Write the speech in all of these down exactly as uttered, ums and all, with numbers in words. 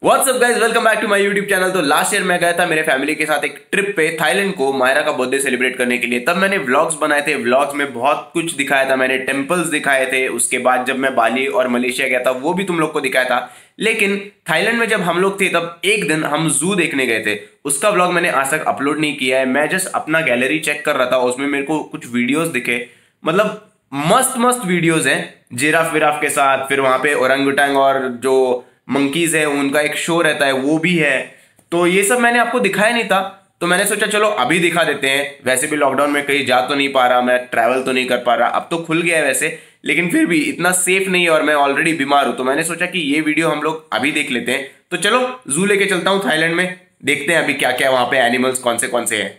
What's up guys, welcome back to my YouTube channel. तो last year मैं गया था मेरे फैमिली के साथ एक ट्रिप पे थाईलैंड को, मायरा का बर्थडे सेलिब्रेट करने के लिए। तब मैंने व्लॉग्स बनाए थे, व्लॉग्स में बहुत कुछ दिखाया था, मैंने टेम्पल्स दिखाए थे। उसके बाद जब मैं बाली और मलेशिया गया था वो भी तुम लोग को दिखाया था। लेकिन थाईलैंड में जब हम लोग थे तब एक दिन हम जू देखने गए थे, उसका व्लॉग मैंने आज तक अपलोड नहीं किया है। मैं जस्ट अपना गैलरी चेक कर रहा था, उसमें मेरे को कुछ वीडियोज दिखे, मतलब मस्त मस्त वीडियोज हैं जिराफ विराफ के साथ। फिर वहां पे ओरंगुटांग और जो मंकीज है उनका एक शो रहता है वो भी है। तो ये सब मैंने आपको दिखाया नहीं था, तो मैंने सोचा चलो अभी दिखा देते हैं। वैसे भी लॉकडाउन में कहीं जा तो नहीं पा रहा, मैं ट्रैवल तो नहीं कर पा रहा। अब तो खुल गया है वैसे, लेकिन फिर भी इतना सेफ नहीं है और मैं ऑलरेडी बीमार हूं। तो मैंने सोचा कि ये वीडियो हम लोग अभी देख लेते हैं। तो चलो जू लेके चलता हूं थाईलैंड में, देखते हैं अभी क्या क्या वहां पे एनिमल्स कौन से कौन से हैं।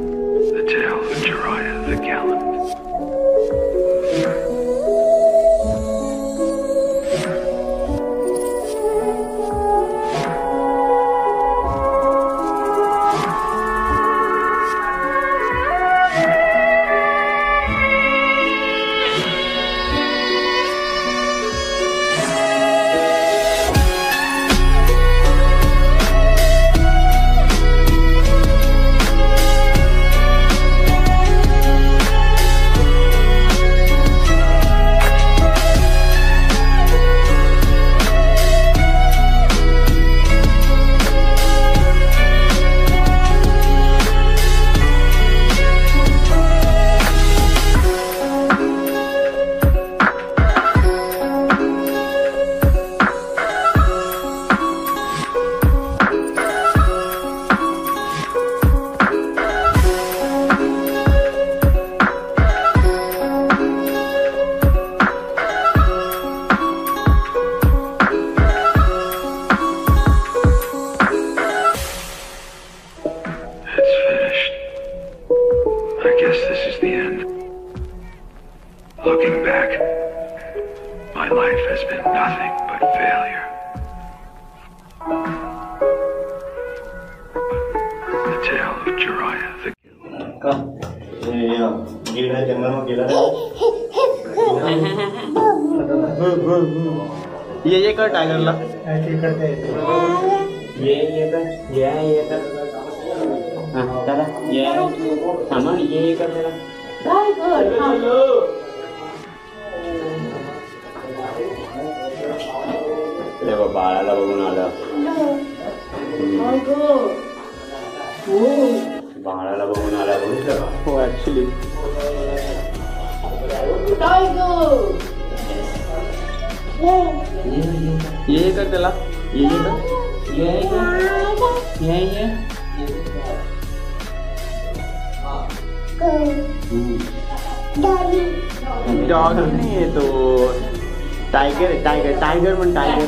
Looking back, my life has been nothing but failure. The tale of Jiraiya the गिरा जंगल में गिरा ये ये कर टाइगर ला ऐसे करते हैं। ये ये कर ये ये कर हाँ चला ये सामान ये ये कर तेरा टाइगर देखो बाला ला बगुना ला बाला ला बगुना ला वो एक्चुअली टाइगर ये ये कर तेला ये ये कर ये ये ये ये डॉग नहीं है तो टाइगर टाइगर टाइगर मन टाइगर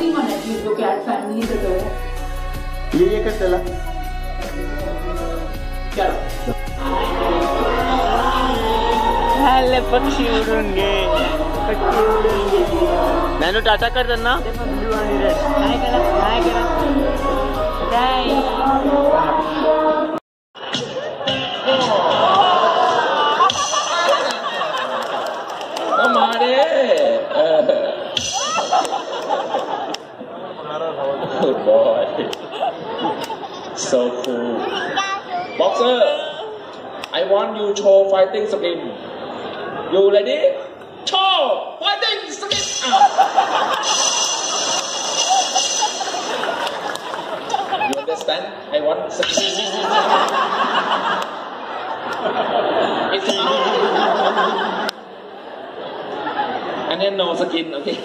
ये ये कर चला हेलो पक्षी उड़ेंगे पक्षी उड़ेंगे नैनो टाटा कर देना हाय करा हाय करा हाय हमारे good boy. So cool. Boxer, I want you show fighting skill. You ready? Show fighting skill. You understand? I want skill. It's and then no skin, okay?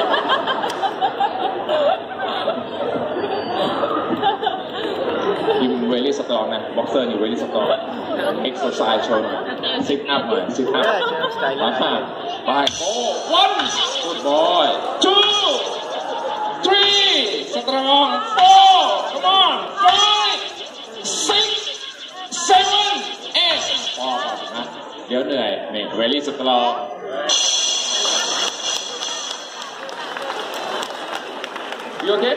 You really strong นะ boxer นี่ really strong exercise โชว์หน่อย sit up หน่อย sit up ไป go one good boy two three strong four come on five six seven eight พอก่อนนะเดี๋ยวเหนื่อยนี่ really strong you okay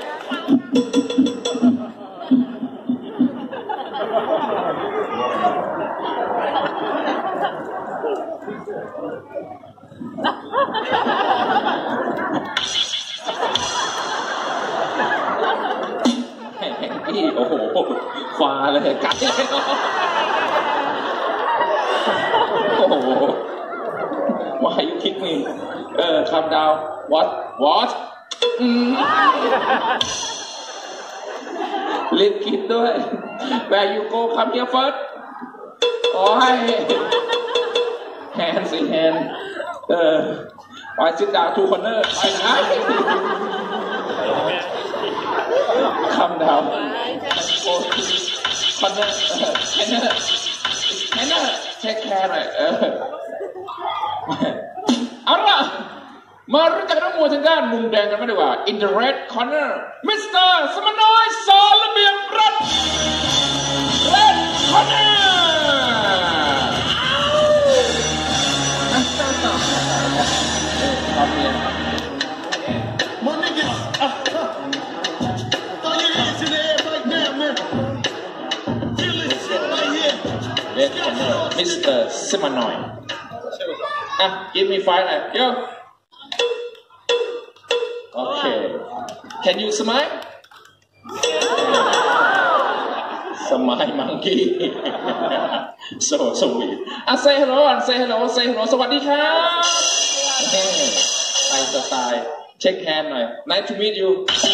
นี่โอ้โหคว้าเลยกัดเลยโอ้โห Why you kick me เออ calm down what what อืมรีบคิดด้วย Where you go come here first โอ้ย hand สิ hand เออไป sit down two corner ไปนะ calm down go to corner corner corner take care หน่อยเออเอาล่ะมารู้จักนักมวยทางด้านมุมแดงกันไม่ดีกว่า In the red corner มิสเตอร์สมน้อยสอนระเบียบรัฐ Red corner ตอนนี้ My niggas, uh, uh, throw your hands in the air right now, man. Feel this shit right here. Red corner มิสเตอร์สมน้อยอ่ะ give me five หน่อย yo okay can you smile smile monkey so so weird อ่ะ say hello อ่ะ say hello say hello สวัสดีครับเฮ้ไทยสไตล์ check hand หน่อย nice to meet you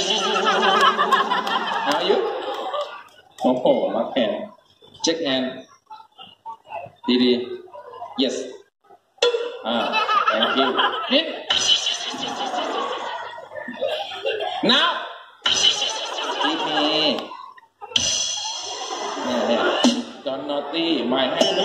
how are you โอ้โหมาแข่ง check hand ดีๆ yes อ่า thank you นี่ now give me เนี่ยเนี่ย don't naughty my hand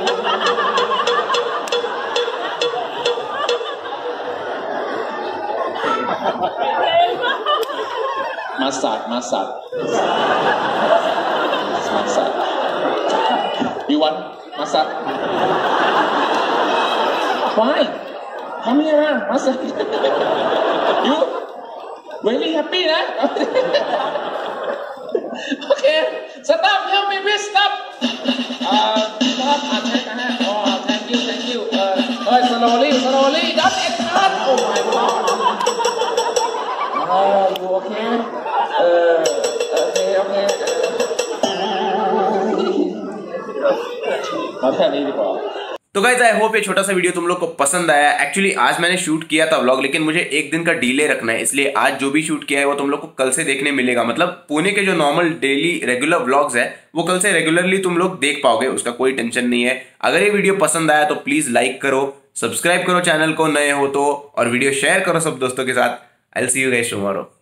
มาสัตมาสัตมาสัต you want มาสัต why come here มาสัต you very happy นะ okay stop help me please stop อ่า stop อ่านใช่กันฮะ oh thank you thank you เออเฮ้ย slowly slowly don't get cut oh my god oh you okay เออโอเคโอเคมาแค่นี้ดีกว่า तो guys I hope ये छोटा सा video तुम लोग को पसंद आया। Actually आज मैंने शूट किया था व्लॉग, लेकिन मुझे एक दिन का डिले रखना है, इसलिए आज जो भी शूट किया है वो तुम लोग को कल से देखने मिलेगा। मतलब पुणे के जो नॉर्मल डेली रेगुलर व्लॉग्स है वो कल से रेगुलरली तुम लोग देख पाओगे, उसका कोई टेंशन नहीं है। अगर ये वीडियो पसंद आया तो प्लीज लाइक करो, सब्सक्राइब करो चैनल को नए हो तो, और वीडियो शेयर करो सब दोस्तों के साथ। I will see you guys tomorrow.